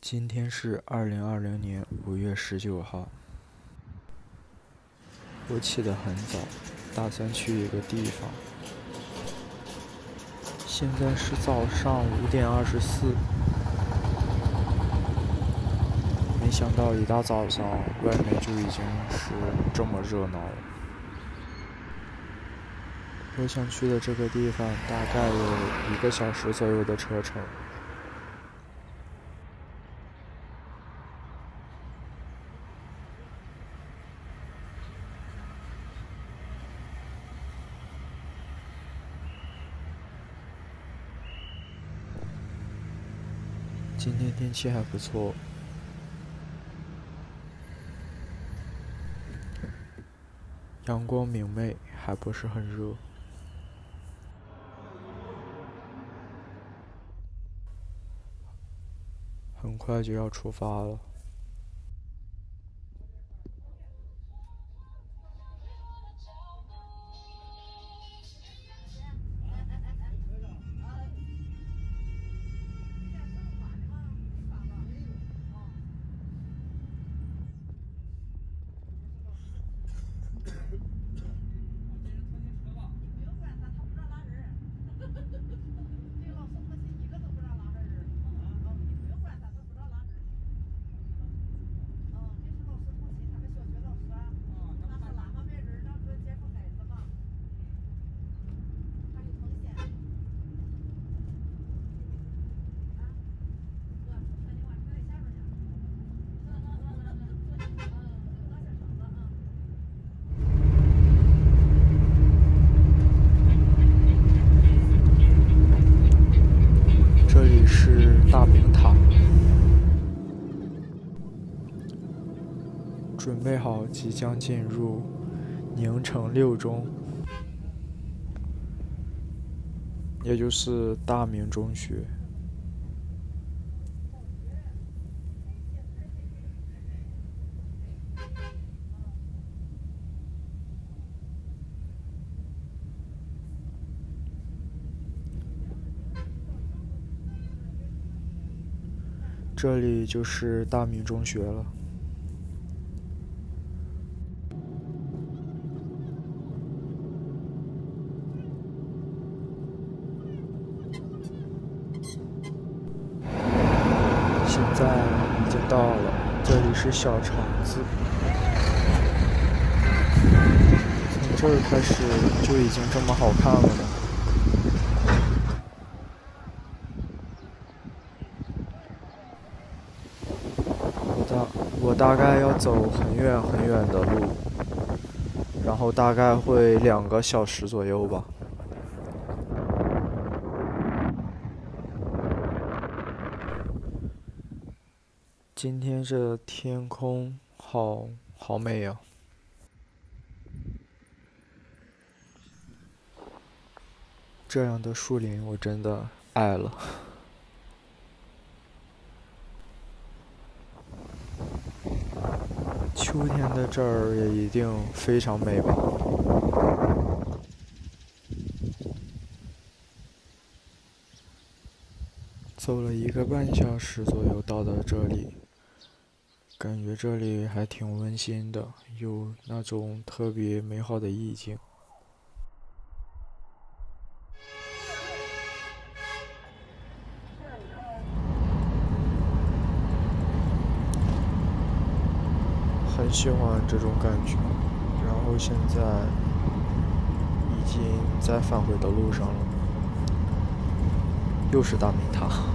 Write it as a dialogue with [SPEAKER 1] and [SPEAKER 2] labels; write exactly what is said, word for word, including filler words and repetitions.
[SPEAKER 1] 今天是二零二零年五月十九号，我起得很早，打算去一个地方。现在是早上五点二十四，没想到一大早上外面就已经是这么热闹了。我想去的这个地方大概有一个小时左右的车程。今天天气还不错，阳光明媚，还不是很热。很快就要出发了。这里是大明塔，准备好即将进入宁城六中，也就是大明中学。这里就是大明中学了。现在已经到了，这里是小橙子。从这儿开始就已经这么好看了呢。我大概要走很远很远的路，然后大概会两个小时左右吧。今天这天空好好美呀！这样的树林我真的爱了。秋天的这儿也一定非常美吧。走了一个半小时左右到了这里，感觉这里还挺温馨的，有那种特别美好的意境。很喜欢这种感觉，然后现在已经在返回的路上了，又是大明塔。